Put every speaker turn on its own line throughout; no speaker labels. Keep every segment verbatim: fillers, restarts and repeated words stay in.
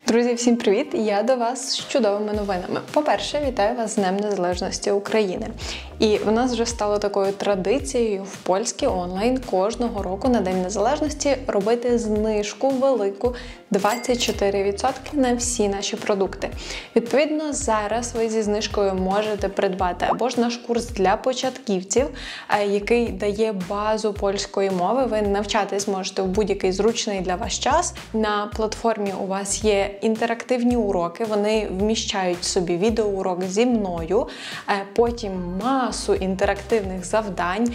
Друзі, всім привіт! Я до вас з чудовими новинами. По-перше, вітаю вас з Днем Незалежності України. І в нас вже стало такою традицією в Польській онлайн кожного року на День Незалежності робити знижку велику двадцять чотири відсотки на всі наші продукти. Відповідно, зараз ви зі знижкою можете придбати або ж наш курс для початківців, який дає базу польської мови. Ви навчатись можете в будь-який зручний для вас час. На платформі у вас є інтерактивні уроки, вони вміщають в собі відеоурок зі мною, потім масу інтерактивних завдань,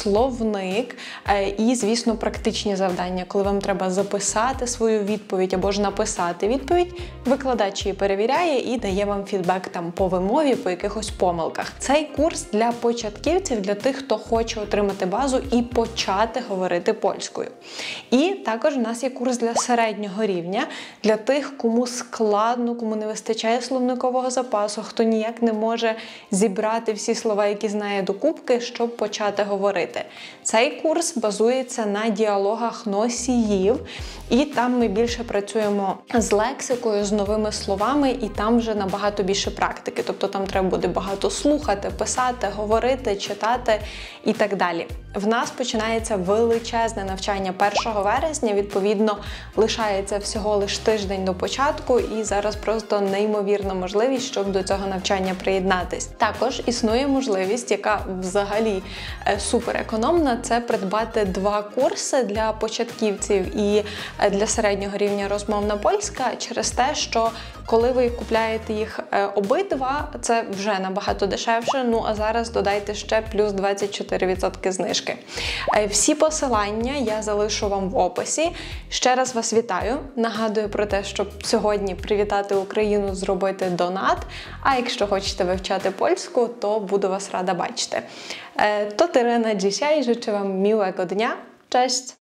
словник і, звісно, практичні завдання, коли вам треба записати свою відповідь або ж написати відповідь, викладач її перевіряє і дає вам фідбек там по вимові, по якихось помилках. Цей курс для початківців, для тих, хто хоче отримати базу і почати говорити польською. І також у нас є курс для середнього рівня, для тих, кому складно, кому не вистачає словникового запасу, хто ніяк не може зібрати всі слова, які знає докупки, щоб почати говорити. Цей курс базується на діалогах носіїв, і там ми більше працюємо з лексикою, з новими словами, і там вже набагато більше практики. Тобто там треба буде багато слухати, писати, говорити, читати і так далі. В нас починається величезне навчання першого вересня, відповідно, лишається всього лише тиждень до початку, і зараз просто неймовірна можливість, щоб до цього навчання приєднатись. Також існує можливість, яка взагалі супер економна, це придбати два курси для початківців і для середнього рівня розмовна польська, через те, що коли ви купляєте їх обидва, це вже набагато дешевше, ну а зараз додайте ще плюс двадцять чотири відсотки знижки. Всі посилання я залишу вам в описі. Ще раз вас вітаю. Нагадую про те, щоб сьогодні привітати Україну, зробити донат, а якщо хочете wywczати польську, то буду вас рада бачити. To tyle na dzisiaj. Życzę Wam miłego dnia. Cześć!